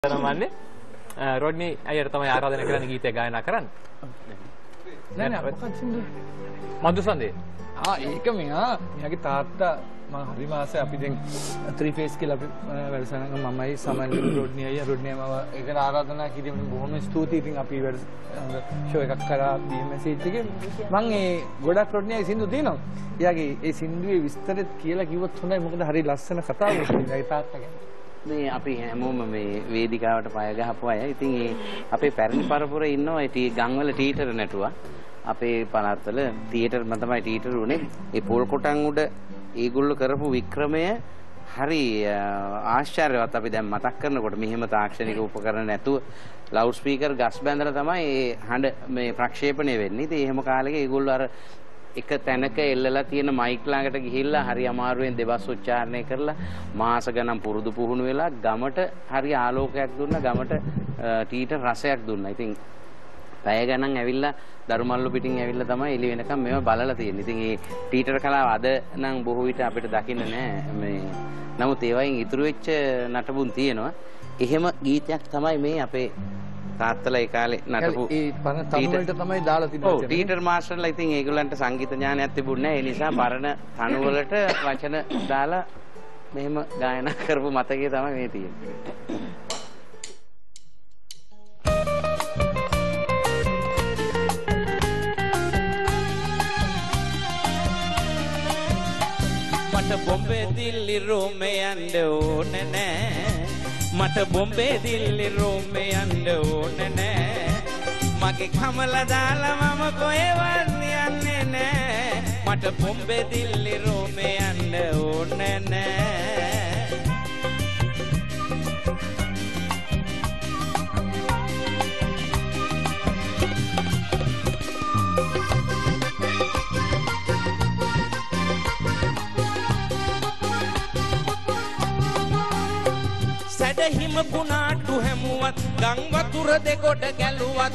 නමන්නේ Rodney අයියට තමයි ආරාධනා කරන්න ගීතය ගායනා කරන්න. නෑ නෑ මොකක්ද සින්දු? මදුසන්දේ. ඒක මෙයාගේ තාත්තා මම හරි මාසේ අපි දැන් 3 ෆේස් කියලා අපි වැඩසටහන මමයි සමන් රොඩ්නි අයියා රොඩ්නි මම ඒකට ආරාධනා කිරීමෙන් බොහොම ස්තුතියි. ඉතින් අපි ෂෝ එකක් කරා BMS එකේ මම ඒ ගොඩක් රොඩ්නි අයියා සින්දු දිනනවා. එයාගේ ඒ සින්දුවේ විස්තරෙත් කියලා කිව්වොත් හොඳයි. මොකද හරි ලස්සන කතාවක් ඒ තාත්තා ගැන. මේ අපි හැමෝම මේ වේදිකාවට පය ගහපු අය. ඉතින් ඒ අපේ පැරණි පරපුරේ ඉන්නවා ඒ ගම්වල ටීටර් නැටුවා. අපේ පළාත්වල තියටර් මම තමයි ටීටර් උනේ. ඒ පොල් කොටන් උඩ ඒගොල්ලෝ කරපු වික්‍රමය හරි ආශ්චර්යවත්. අපි දැන් මතක් කරනකොට මෙහෙම තාක්ෂණික උපකරණ නැතුව ලවුඩ් ස්පීකර් ගස් බැඳලා තමයි ඒ හඬ මේ ප්‍රක්ෂේපණය වෙන්නේ. ඉතින් එහෙම කාලෙක ඒගොල්ලෝ අර එක තැනක එල්ලලා තියෙන මයික් ළඟට ගිහිල්ලා හරි අමාරුවෙන් දෙබස් උච්චාරණය කරලා මාස ගණන් පුරුදු පුහුණු වෙලා ගමට හරි ආලෝකයක් දුන්නා. ගමට ටීටර් රසයක් දුන්නා. ඉතින් පැය ගණන් ඇවිල්ලා දරුමල්ලු පිටින් ඇවිල්ලා තමයි එළි වෙනකම් මේව බලලා තියෙන්නේ. ඉතින් මේ ටීටර් කලාව අද නම් බොහෝ විට අපිට දකින්න නෑ. මේ නමුත් ඒ වයින් ඉතුරු වෙච්ච නටබුන් තියෙනවා. එහෙම ගීතයක් තමයි මේ අපේ තාත්තලා ඒ කාලේ නටපු ඒ පරණ තනු වලට තමයි දාලා තිබුණේ. ඔව් ටීටර් මාස්ටර්ලා ඉතින් ඒගොල්ලන්ට සංගීත ඥානයක් තිබුණේ නැහැ. ඒ නිසා පරණ තනු වලට වචන දාලා මෙහෙම ගායනා කරපු මතකය තමයි මේ තියෙන්නේ. මට බොම්බේ දිල්ලි රෝමේ යන්න ඕනේ නෑ. මට බොම්බේ දිල්ලි රෝමේ යන්න ඕනේ නෑ. මගේ කමල දාලා මම කොහෙවත් යන්නේ නෑ. මට බොම්බේ දිල්ලි රෝමේ යන්න ඕනේ නෑ. හිම කුණාටු හැමුවත් ගං වතුර දෙගොඩ ගැලුවත්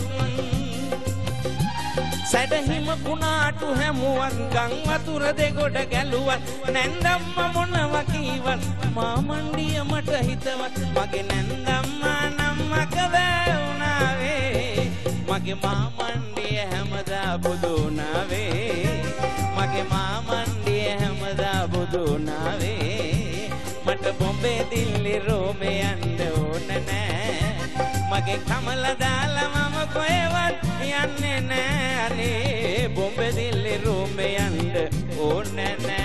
සැඩ හිම කුණාටු හැමුවත් ගං වතුර දෙගොඩ ගැලුවත් නැන්දම්ම මොනවා කීවත් මාමණ්ඩිය මට හිතවත් මගේ නැන්දම්මා නම් මකදෑ වුණාවේ මගේ මාමණ්ඩිය හැමදා බුදු වුණාවේ මගේ මාමණ්ඩිය හැමදා බුදු වුණාවේ මට බොම්බේ දිල්ලි රෝමේ යන්න ඕන නෑ. මගේ කමල දාලා මම කොහෙවත් යන්නේ නෑ. අනේ බොම්බේ දිල්ලි රෝමේ යන්න ඕන නෑ.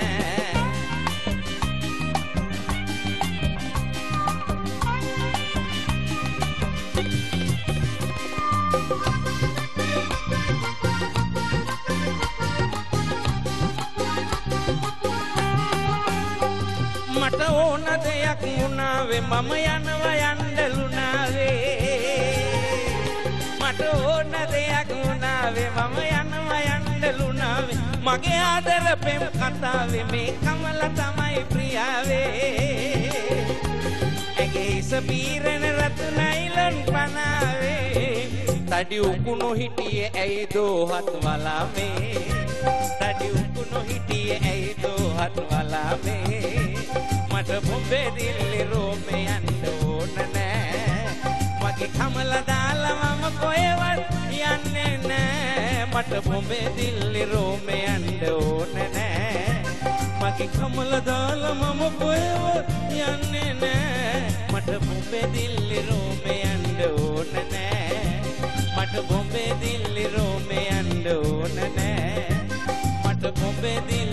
මට ඕන දෙයක් වුණාවේ මම යනවා යන්නලුණාවේ. මට ඕන දෙයක් වුණාවේ මම යනවා යන්නලුණාවේ. මගේ ආදර පෙම් කතාවේ මේ කමල තමයි ප්‍රියාවේ. ඇගේ ඉස පීරන රතු නයිලොන් පනාවේ. තඩි උකුණු හිටියේ ඇයි දෝහත් වලාවේ. තඩි උකුණු හිටියේ ඇයි දෝහත් වලාවේ. මට බොම්බේ දිල්ලි රෝමේ යන්න ඕන නෑ. මගේ කමල දාලා මම කොහෙවත් යන්නේ නෑ. මට බොම්බේ දිල්ලි රෝමේ යන්න ඕන නෑ. මගේ කමල දාලා මම කොහෙවත් යන්නේ නෑ. මට බොම්බේ දිල්ලි රෝමේ යන්න ඕන නෑ. මට බොම්බේ දිල්ලි රෝමේ යන්න ඕන නෑ. මට බොම්බේ